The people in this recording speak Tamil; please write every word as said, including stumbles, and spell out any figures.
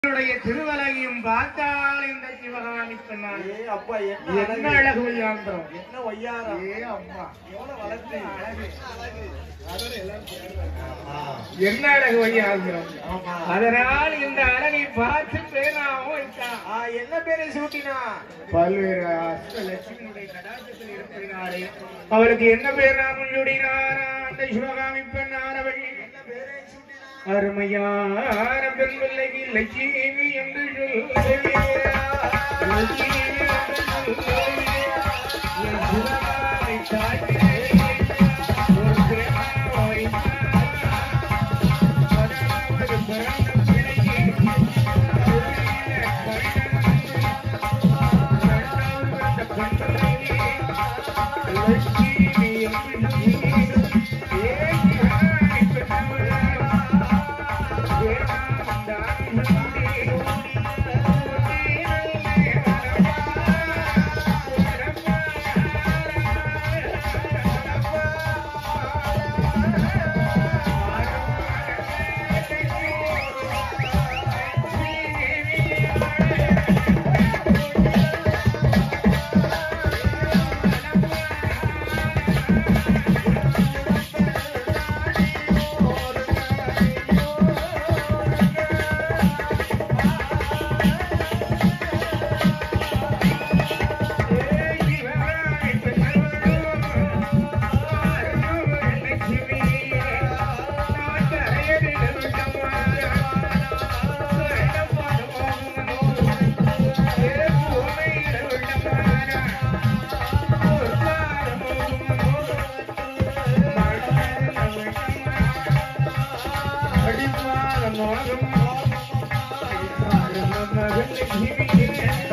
திருவலையும் பார்த்தால் இந்த சிவகாமி சொன்னான். ஏ அப்பா என்ன அழகு வையாந்திரம், என்ன வையாரம். ஏ அம்மா எவ்வளவு வளர்த்து அழகு, என்ன அழகு வையாந்திரம். அதனால் இந்த அழகை பார்த்து பேராவும் வைத்தான். என்ன பேரை சூட்டினா? பல்வேறு அஷ்டலட்சுமியுடைய கடாட்சத்தில் இருப்பதினாலே அவளுக்கு என்ன பேர் நாமும் சூடினாரா? அந்த சிவகாமி பெண்ணானவள் என்ன பேரை சூட்டினா? அருமையான பெண் பிள்ளைக்கு லட்சுமி என்று சொல்லுவீரா, லட்சுமி என்று சொல்லுவீரா, என் சிவகாமி தாயே ஒரு பிரேமாவை அதாவது பிறந்த பிள்ளைக்கு Give me